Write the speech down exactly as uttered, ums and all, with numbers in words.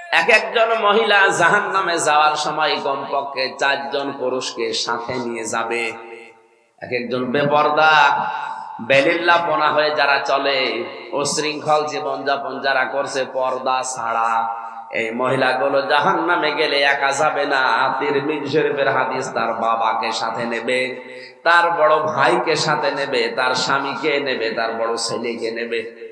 এক একজন মহিলা জাহান্নামে যাওয়ার সময় কমপক্ষে চারজন পুরুষকে সাথে নিয়ে যাবে। এক একজন বেপরদা বেলিল্লাপনা হয়ে যারা চলে, অশৃঙ্খল জীবনযাপন যারা করছে পর্দা ছাড়া, এই মহিলাগুলো জাহান্নামে গেলে একা যাবে না। তিরমিজি শরীফের হাদিস, তার বাবাকে সাথে নেবে, তার বড় ভাইকে সাথে নেবে, তার স্বামীকে নেবে, তার বড় ছেলেকে নেবে।